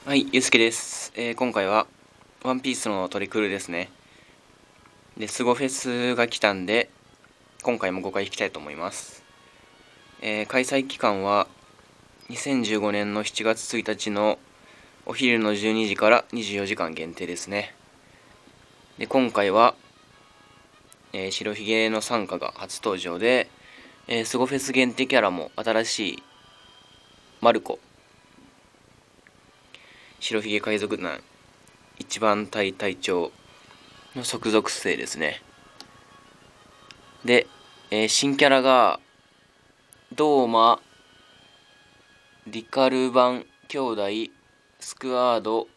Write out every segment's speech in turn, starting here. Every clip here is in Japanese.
はい、ゆうすけです。今回はワンピースのトリクルですね。で、スゴフェスが来たんで、今回も5回引きたいと思います。開催期間は2015年の7月1日のお昼の12時から24時間限定ですね。で、今回は、白ひげの参加が初登場で、スゴフェス限定キャラも新しいマルコ、白ひげ海賊団一番隊隊長の即属性ですね。で、新キャラがドーマ、リカルバン兄弟、スクワード、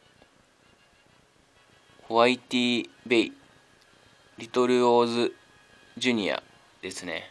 ホワイティベイ、リトルオーズジュニアですね。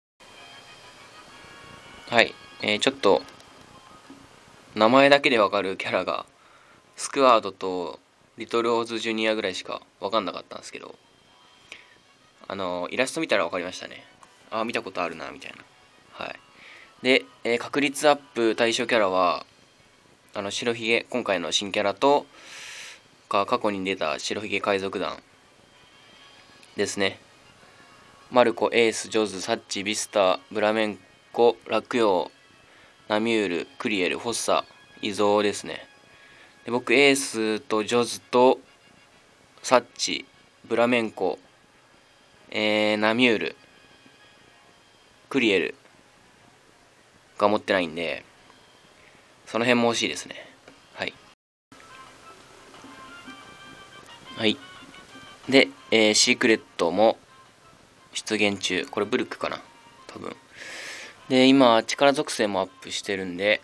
はい、ちょっと名前だけでわかるキャラがスクワードとリトルオーズジュニアぐらいしかわかんなかったんですけど、イラスト見たらわかりましたね。あ、見たことあるなみたいな。はい。で、確率アップ対象キャラは白ひげ、今回の新キャラと過去に出た白ひげ海賊団ですね。マルコ、エース、ジョズ、サッチ、ビスタ、ブラメンコ、落葉、ナミュール、クリエル、フォッサ、イゾーですね。で、僕エースとジョズとサッチ、ブラメンコ、ナミュール、クリエルが持ってないんで、その辺も欲しいですね。はい。はい。で、シークレットも出現中。これブルックかな多分。で、今、力属性もアップしてるんで、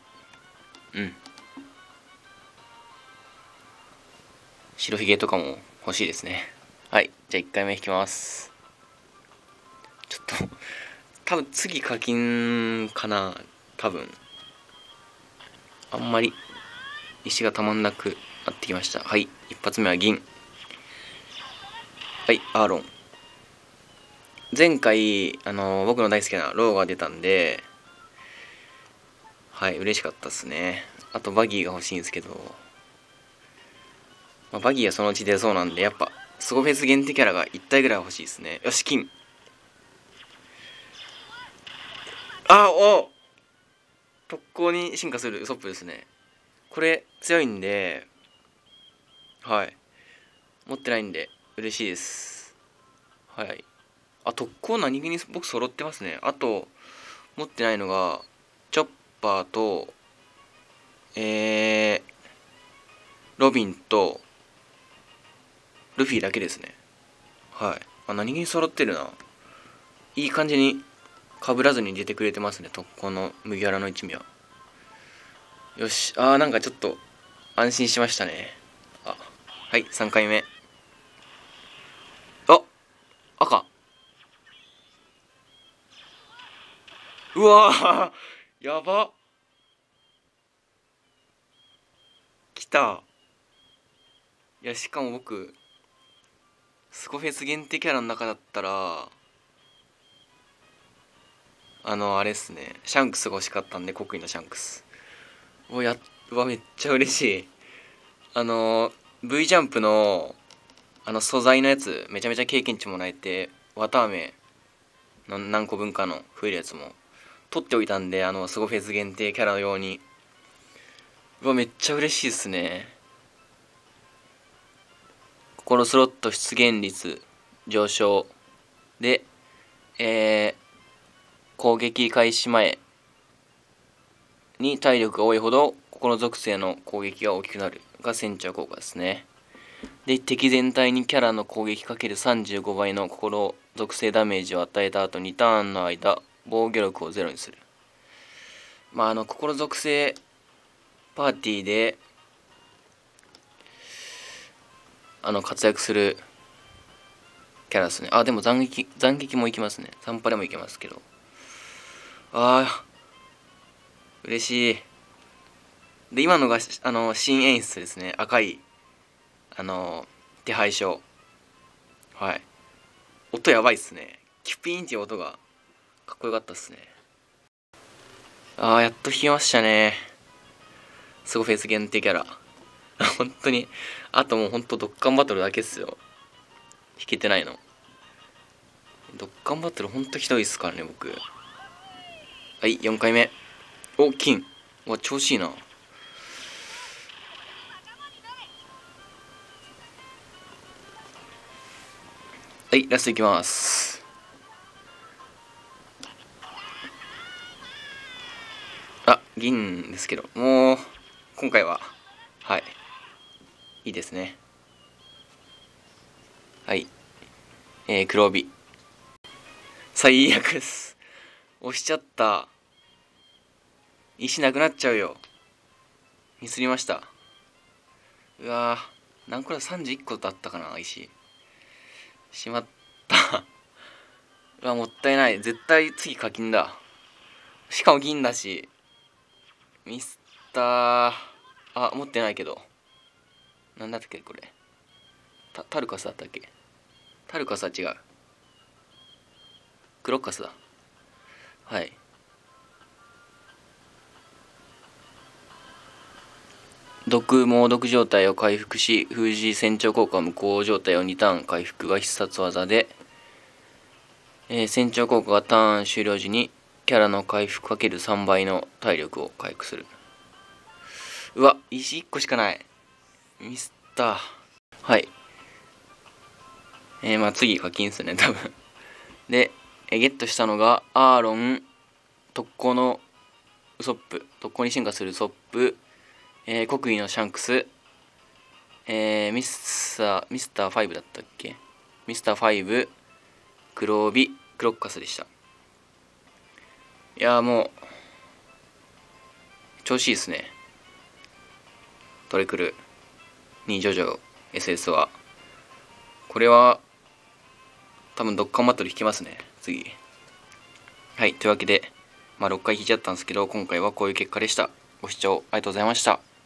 白ひげとかも欲しいですね。はい。じゃあ1回目引きます。ちょっと多分次課金かな多分。あんまり石がたまんなくなってきました。はい。一発目は銀。はい、アーロン。前回、僕の大好きなローが出たんで、はい、嬉しかったっすね。あとバギーが欲しいんですけど、バギーはそのうち出そうなんで、やっぱ、スゴフェス限定キャラが1体ぐらい欲しいですね。よし、金。お特攻に進化するウソップですね。これ、強いんで、はい。持ってないんで、嬉しいです。はい。特攻何気に僕揃ってますね。あと、持ってないのが、チョッパーと、ロビンと、ルフィだけですね。はい。何気に揃ってるな。いい感じに被らずに出てくれてますね。特攻の麦わらの一味は。よし。なんかちょっと安心しましたね。はい、3回目。赤。うわーやば。来た。いや、しかも僕、スコフェス限定キャラの中だったら、あれっすね。シャンクスが欲しかったんで、国威のシャンクス。うわ、めっちゃ嬉しい。V ジャンプの、素材のやつ、めちゃめちゃ経験値もらえて、綿あめの何個分かの増えるやつも、取っておいたんで、スゴフェス限定キャラ用に。うわ、めっちゃ嬉しいっすね。心スロット出現率上昇で、攻撃開始前に体力が多いほど心属性の攻撃が大きくなるが先着効果ですね。で、敵全体にキャラの攻撃 ×35 倍の心属性ダメージを与えた後2ターンの間防御力をゼロにする。心属性パーティーで活躍するキャラですね。でも斬撃もいきますね。サンパレもいけますけど。嬉しい。で、今のが、新演出ですね。赤い、手配書。はい。音やばいっすね。キュピーンっていう音が、かっこよかったっすね。やっと弾きましたね。スゴフェス限定キャラ。 本当にあともう本当ドッカンバトルだけっすよ引けてないの。ドッカンバトルほんとひどいっすからね僕。はい4回目。お金。うわ調子いいな。はいラストいきます。あ銀ですけどもう今回ははいいいですね。はい黒帯最悪です。押しちゃった。石なくなっちゃうよ。ミスりました。うわー何個だ31個だったかな石。しまったうわもったいない。絶対次課金だ。しかも銀だしミスったー。あ持ってないけどなんだったっけこれ。タルカスだったっけ。タルカスは違う。クロッカスだ。はい猛毒状態を回復し封じ船長効果無効状態を2ターン回復が必殺技で、船長効果がターン終了時にキャラの回復×3倍の体力を回復する。うわ石1個しかない。ミスった。はいまあ次課金っすね多分で、ゲットしたのがアーロン特攻のウソップ特攻に進化するウソップ、国威のシャンクス、ミスター5だったっけ。ミスター5黒帯クロッカスでした。いやもう調子いいですね。トリクルにジョジョ SS はこれは多分ドッカンバトル引きますね次。はいというわけで6回引いちゃったんですけど今回はこういう結果でした。ご視聴ありがとうございました。